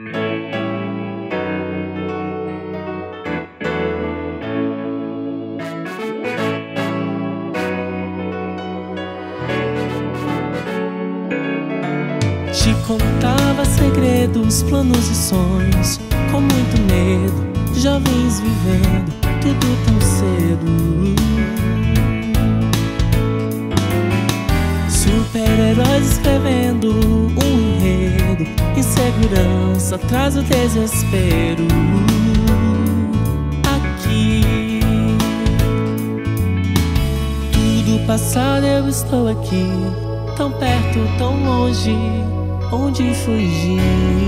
Te contava segredos, planos e sonhos, com muito medo, jovens vivendo tudo tão cedo. Super-heróis escrevendo um enredo, insegurança traz o desespero. Aqui, tudo passado, eu estou aqui, tão perto, tão longe, onde fugir?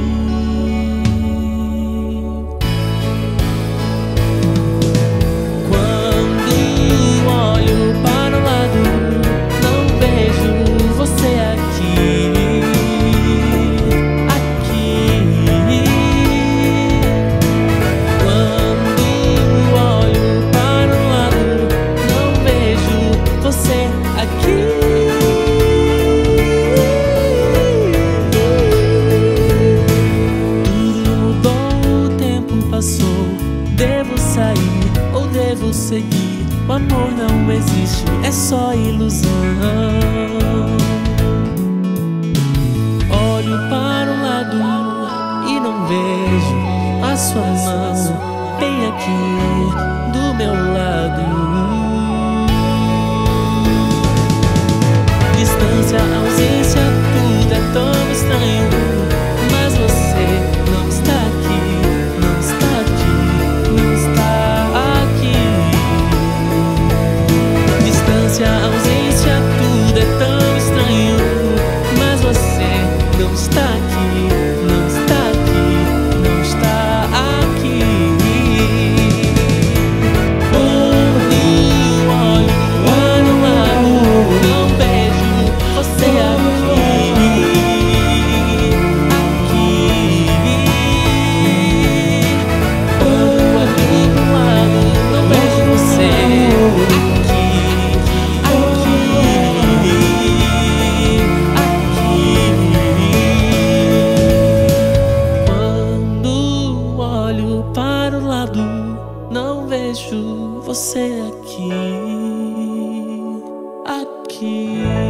Quando olho para o lado, não vejo você aqui. Quando olho para o lado, não vejo você aqui. Devo sair ou devo seguir? O amor não existe, é só ilusão. Olho para o lado e não vejo a sua mão bem aqui do meu lado. Distância, ausência, tudo é tão estranho, mas você não está aqui. A ausência, tudo é tão estranho, mas você não está aqui, não está aqui, não está aqui. Quando olho para o lado, não vejo você aqui. Quando olho para o lado, não vejo você aqui. Para o lado, não vejo você aqui, aqui.